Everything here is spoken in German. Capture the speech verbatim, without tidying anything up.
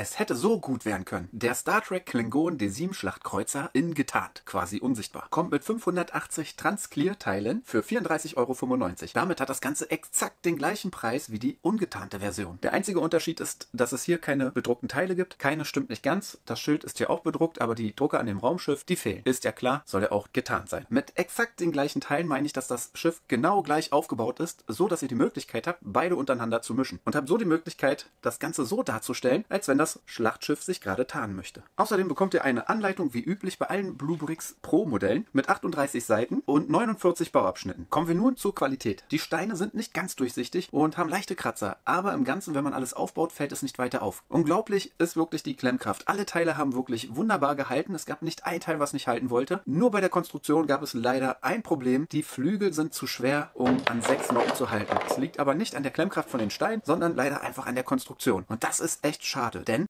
Es hätte so gut werden können. Der Star Trek Klingon D sieben Schlachtkreuzer in getarnt, quasi unsichtbar. Kommt mit fünfhundertachtzig Trans-Clear-Teilen für vierunddreißig Euro fünfundneunzig. Damit hat das Ganze exakt den gleichen Preis wie die ungetarnte Version. Der einzige Unterschied ist, dass es hier keine bedruckten Teile gibt. Keine stimmt nicht ganz. Das Schild ist hier auch bedruckt, aber die Drucker an dem Raumschiff, die fehlen. Ist ja klar, soll ja auch getarnt sein. Mit exakt den gleichen Teilen meine ich, dass das Schiff genau gleich aufgebaut ist, so dass ihr die Möglichkeit habt, beide untereinander zu mischen. Und habt so die Möglichkeit, das Ganze so darzustellen, als wenn das Schlachtschiff sich gerade tarnen möchte. Außerdem bekommt ihr eine Anleitung wie üblich bei allen Bluebricks Pro Modellen mit achtunddreißig Seiten und neunundvierzig Bauabschnitten. Kommen wir nun zur Qualität. Die Steine sind nicht ganz durchsichtig und haben leichte Kratzer, aber im Ganzen, wenn man alles aufbaut, fällt es nicht weiter auf. Unglaublich ist wirklich die Klemmkraft. Alle Teile haben wirklich wunderbar gehalten. Es gab nicht ein Teil, was nicht halten wollte. Nur bei der Konstruktion gab es leider ein Problem. Die Flügel sind zu schwer, um an sechs Noppen zu halten. Es liegt aber nicht an der Klemmkraft von den Steinen, sondern leider einfach an der Konstruktion. Und das ist echt schade, denn